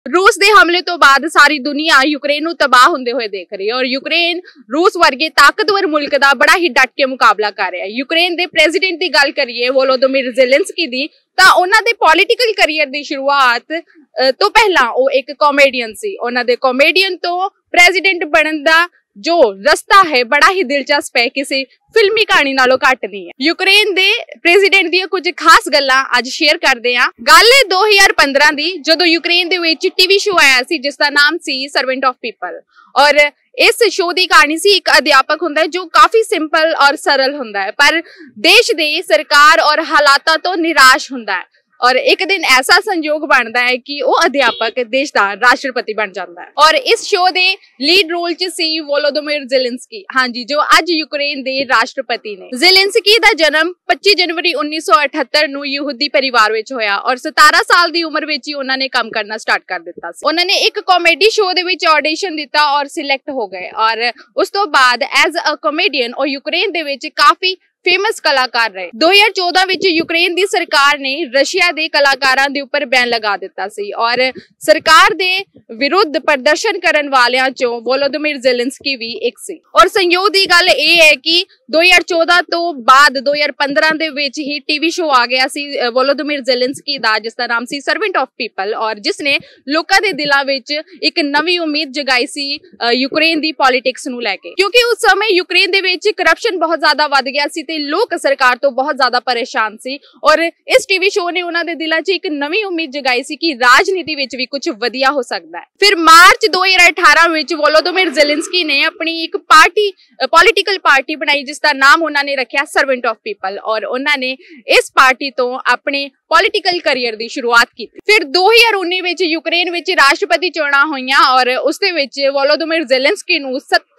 रूस के हमले तो बाद सारी दुनिया यूक्रेन नूं तबाह हुंदे होए देख रही है और यूक्रेन रूस वर्गे ताकतवर मुल्क का बड़ा ही डट के मुकाबला कर रहा है। यूक्रेन के प्रेजिडेंट की गल करिए वोलोदिमीर ज़ेलेंस्की दी तां उन्हां दे पॉलिटिकल करियर की शुरुआत तो पहला वो एक कॉमेडियन सी। उन्हां दे कॉमेडियन तो प्रेजिडेंट बनन दा जो रस्ता है बड़ा ही दिलचस्प है, किसी फिल्मी कहानी नालों घट नहीं है। यूक्रेन दे प्रेजिडेंट दी कुछ खास गल्लां अज शेयर करदे हां। गल है 2015 दी जदों यूक्रेन दे विच टीवी शो आया सी जिसका नाम सी सर्वेंट ऑफ पीपल और इस शो की कहानी सी एक अध्यापक हुंदा है जो काफी सिंपल और सरल हुंदा है पर देश दे सरकार और हालातां तो निराश हुंदा है और एक दिन ऐसा संयोग बनता है कि वो अध्यापक देश का राष्ट्रपति बन जाता है। और इस शो दे लीड रोल च सी वोलोदिमीर ज़ेलेंस्की, हाँ जी, जो अज यूक्रेन दे राष्ट्रपति ने। ज़ेलेंस्की दा जन्म 25 जनवरी 1978 नूं यहूदी परिवार विच होया और 17 साल दी उम्र विच ही उन्हां ने काम करना स्टार्ट कर दिता सी। उन्हां ने एक कॉमेडी शो दे विच ऑडिशन दिता और सिलेक्ट हो गए और उस तो बाद एज अ कॉमेडियन और यूक्रेन दे विच काफी फेमस कलाकार रहे। 2014 विच यूक्रेन दी सरकार ने रशिया दे कलाकारां दे उपर बैन लगा दिता सी और सरकार दे विरुद्ध प्रदर्शन करन वालियां चों वोलोदिमीर ज़ेलेंस्की भी एक सी। और संयोग दी गल ये है कि 2014 तो बाद 2015 दे विच ही टीवी शो आ गया सी वोलोदिमीर ज़ेलेंस्की दा जिसका नाम सी सर्वेंट ऑफ पीपल और जिसने लोकां दे दिलां विच एक नवी उम्मीद जगाई सी यूक्रेन दी पॉलिटिक्स नूं लैके, क्योंकि उस समय यूक्रेन दे विच करप्शन बहुत ज्यादा वध गया सी ते लोक सरकार तो बहुत ज्यादा परेशान सी और इस टीवी शो ने उन्हां दे दिलां च एक नवी उम्मीद जगाई सी कि राजनीति विच भी कुछ वधिया हो सकदा है। फिर मार्च 2018 विच वोलोदिमीर ज़ेलेंस्की ने अपनी एक पार्टी पॉलिटिकल पार्टी बनाई जिसका नाम उन्होंने रखा सर्वेंट ऑफ पीपल और उन्होंने इस पार्टी तो अपने पॉलिटिकल करियर की शुरुआत की। फिर 2019 विच यूक्रेन विच राष्ट्रपति चोणां होईयां और उसदे विच वोलोदिमीर ज़ेलेंस्की नूं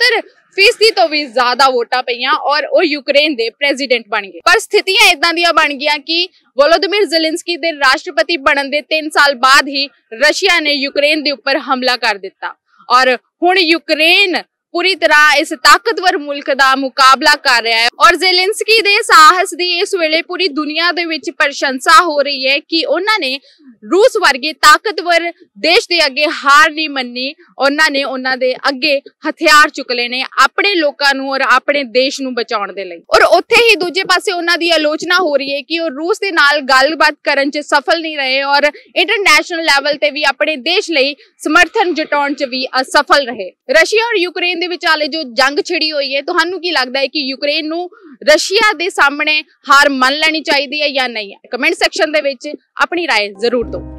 70% तो भी ज्यादा वोटां पईयां और वो यूक्रेन दे प्रेजिडेंट बन गए। पर स्थितियां इदां दियां बन गईयां कि वोलोदिमीर ज़ेलेंस्की दे राष्ट्रपति बनन दे 3 साल बाद ही रशिया ने यूक्रेन दे उपर हमला कर दिता और हुण यूक्रेन पूरी तरह इस ताकतवर मुल्क का मुकाबला कर रहा है और ज़ेलेंस्की दे साहस दी इस वेले पूरी दुनिया दे विच प्रशंसा हो रही है कि उन्होंने रूस वर्गे ताकतवर देश दे अगे हार नहीं मन्नी। उन्होंने उन्हां दे अगे हथियार चुक लेने अपने लोकां नूं और अपने देश नूं बचाउण दे लई और उत्थे ही दूजे पासे उन्हां दी आलोचना हो रही है कि वो रूस दे नाल गलबात करन च सफल नहीं रहे और इंटरनेशनल लैवल ते भी अपने देश लई समर्थन जुटाउण च भी असफल रहे। रशिया और यूक्रेन दे विचाले जो जंग छिड़ी हुई है, तुहानू की लगता है कि यूक्रेन नूं रशिया दे सामने हार मान लेनी चाहिए है या नहीं है? कमेंट सेक्शन दे विच अपनी राय जरूर दो।